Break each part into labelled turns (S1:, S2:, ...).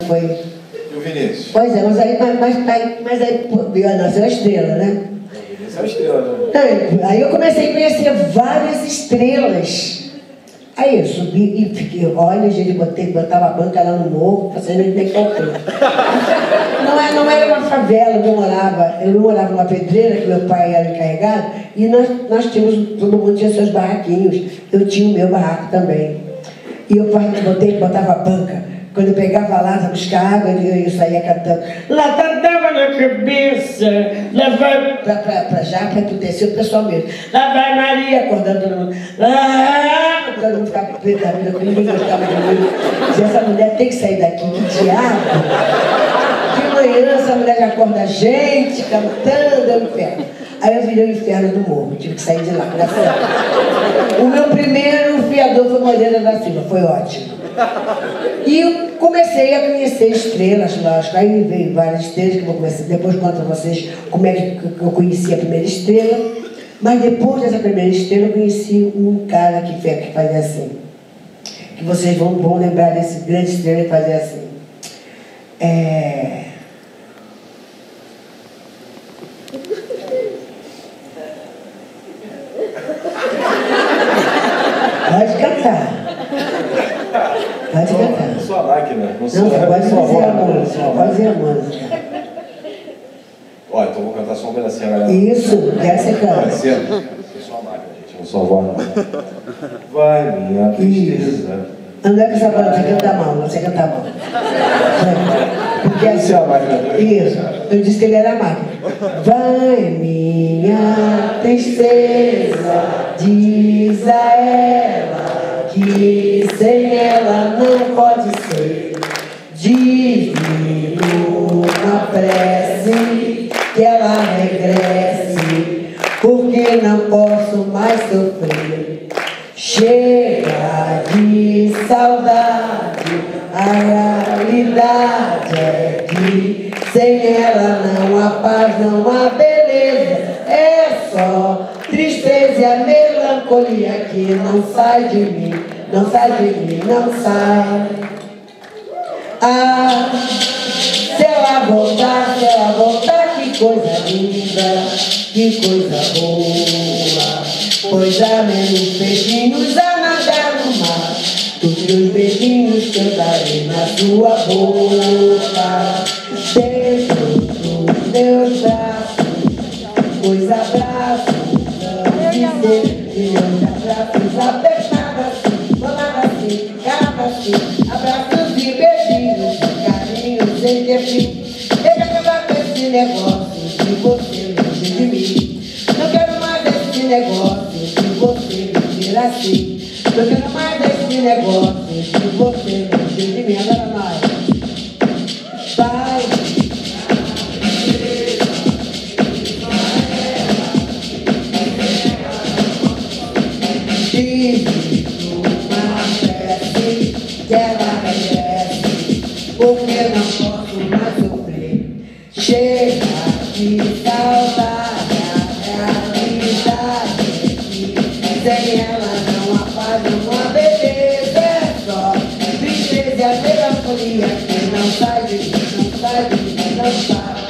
S1: foi.
S2: E o Vinícius?
S1: Pois é, mas aí pô, nasceu a estrela, né?
S2: O Vinícius é a estrela, né?
S1: Aí eu comecei a conhecer várias estrelas. Aí eu subi e fiquei, olha, gente, botava a banca lá no morro, pra sair de altura. Não era uma favela que eu morava. Eu não morava numa pedreira, que meu pai era encarregado, e nós tínhamos, todo mundo tinha seus barraquinhos. Eu tinha o meu barraco também. E eu botava a banca. Quando eu pegava a lata, buscar água, eu saía cantando. Lata d'água na cabeça, lá vai... Pra entutecer o pessoal mesmo. Lá vai Maria, acordando todo mundo. Lá... Todo mundo ficava preto da vida, ninguém gostava de mim. Dizia, essa mulher tem que sair daqui, que diabo. De manhã, essa mulher já acorda a gente, cantando, é o inferno. Aí eu virei o inferno do morro, tive que sair de lá. O meu primeiro fiador foi Moreira da Silva, foi ótimo. E eu comecei a conhecer estrelas, lógico. Aí me veio várias estrelas, que eu vou começar, depois conto a vocês como é que eu conheci a primeira estrela. Mas depois dessa primeira estrela, eu conheci um cara que fazia assim. Que vocês vão lembrar desse grande estrela que fazia assim. Pode cantar. Pode cantar.
S2: Não sou a máquina.
S1: Não, você pode fazer a música. Pode fazer a música.
S2: Ó, então vou cantar só um pedacinho, galera.
S1: Isso, quer ser canta.
S2: Pode ser? Eu sou a máquina, gente. Eu não sou a voz, não. Vai minha tristeza.
S1: Não é que essa banda, você canta mal, você canta mal. Porque assim, isso, eu disse que ele era máquina. Vai minha tristeza, diz a ela, que sem ela não pode ser. Diz-me numa prece que ela regresse, porque não posso mais sofrer. Chega de saudade, a realidade é que sem ela não há paz, não há beleza. É só tristeza e a melancolia que não sai de mim, não sai de mim, não sai. Ah, se ela voltar, que coisa linda, que coisa boa. Pois há menos peixinhos a nadar no mar do que os beijinhos que eu darei na sua boca. Dentro dos meus braços, os abraços não dizer que meus abraços apertados, rolava assim, ficava assim, abraços e beijinhos, carinhos sem ter fim. Eu quero acabar com esse negócio de você longe de mim. Não quero mais esse negócio de você me ter assim. Não quero mais esse negócio de você longe de mim. Agora nós. Vai. Diz uma prece que ela merece, porque não posso mais sofrer. Chega de saudade, a realidade é que sem ela não há paz, não há beleza. É só tristeza e a melancolia que não sai de mim, não sai de mim, não sai.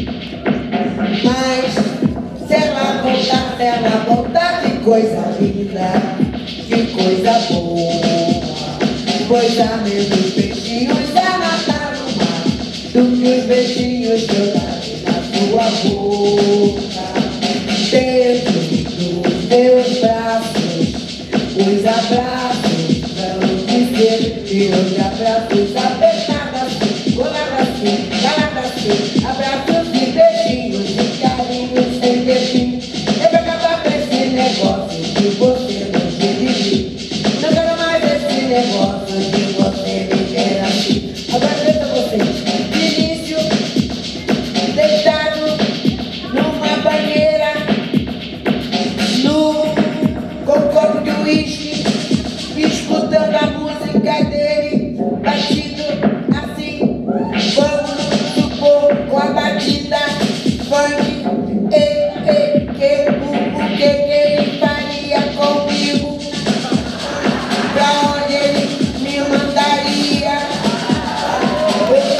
S1: Mas se ela voltar, que coisa linda, que coisa boa. Pois há menos peixinhos a nadar no mar do que os beijinhos que eu darei na sua boca. Dentro dos meus braços, os abraços vão dizer que os abraços apertados, colados assim, calados assim, abraços e beijinhos e carinhos sem ter fim. Eu vou acabar com esse negócio de você longe de mim. Não quero mais esse negócio de você me ter assim. Agora veja vocês, Vinícius deitado numa banheira, com um copo de uísque, escutando a música dele, batido assim, vamos supor, com a batida funk. O que ele faria comigo? Pra onde ele me mandaria? Eu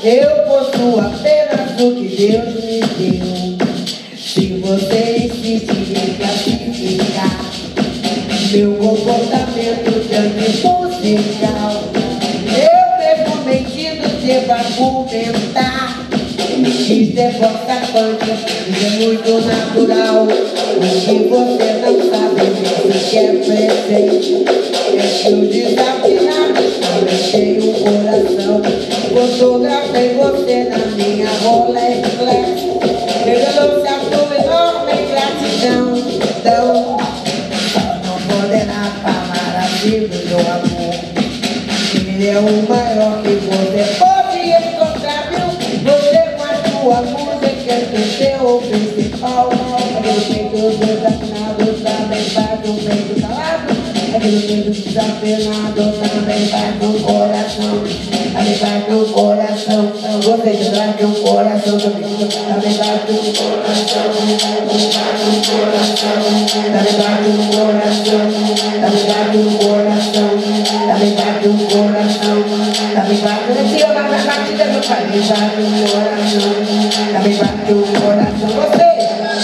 S1: Eu possuo apenas o que Deus me deu. Se você insistir em classificar meu comportamento tanto musical, eu mesmo mentindo devo argumentar. Isso é vossa punk, isso é muito natural. O que você não sabe, isso que é presente. É que os desafinados também têm um coração. Fotografei você na minha Rolex Flex, revelou-se a tua enorme gratidão. Então, não poderá falar assim do meu amor. Ele é o maior que você pode encontrar, viu? Você com a sua música é o seu principal. Aquele peito dos desafinados também faz um peito calado. Aquele peito desafinado também faz um coração. Também faz um coração. Você já traz um coração também. Também faz um coração. Também faz um coração. Também faz um coração. Também faz um coração. Também faz um coração. Também faz uma batida no pai. Também faz um coração. Também faz um coração. Você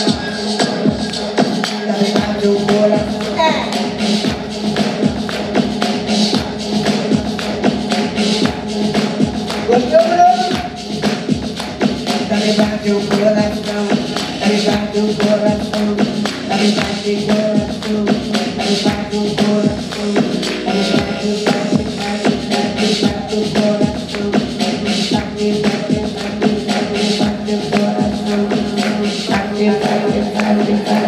S1: também faz um coração. Gostou, Bruno? Também bate o coração, também bate o coração, também bate o coração, também bate o coração, também bate o coração, bate o coração, bate